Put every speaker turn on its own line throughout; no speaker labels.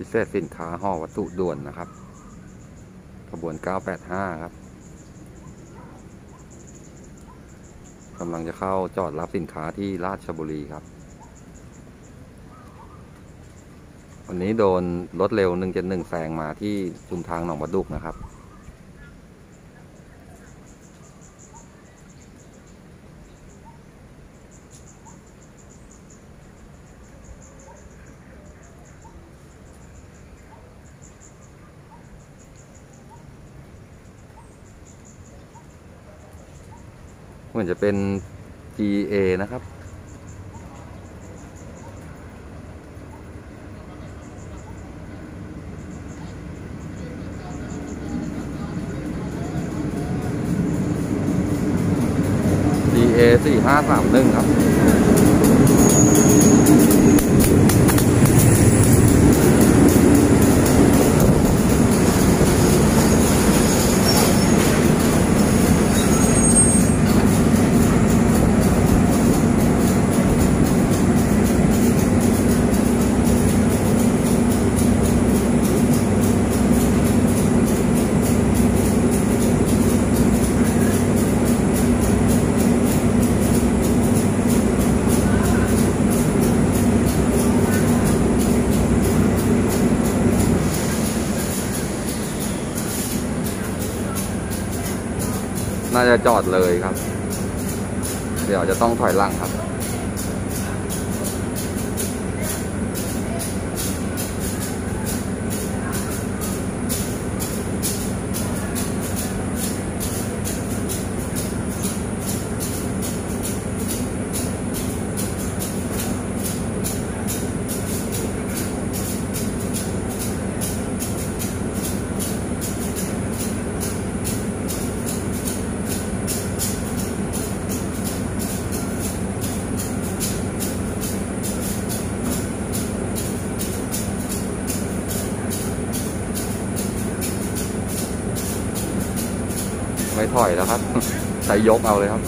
พิเศษสินค้าห่อวัตถุด่วนนะครับขบวน 985 ครับกำลังจะเข้าจอดรับสินค้าที่ราชบุรีครับวันนี้โดนรถเร็ว 171 แซงมาที่ชุมทางหนองประดุกนะครับเหมือนจะเป็น GA นะครับ GA 4531 ครับน่าจะจอดเลยครับเดี๋ยวจะต้องถอยหลังครับไม่ถอยแล้วครับใช้ยกเอาเลยครับ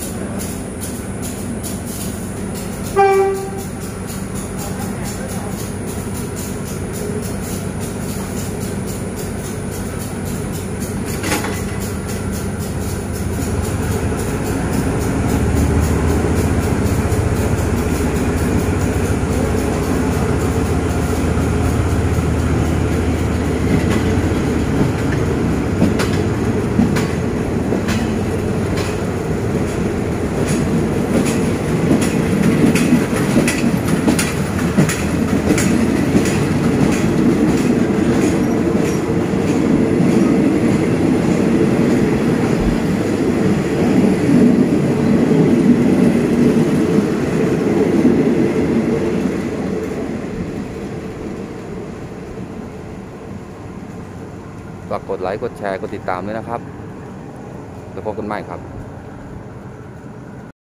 ฝากกดไลค์กดแชร์กดติดตามด้วยนะครับแล้วพบกันใหม่ครับ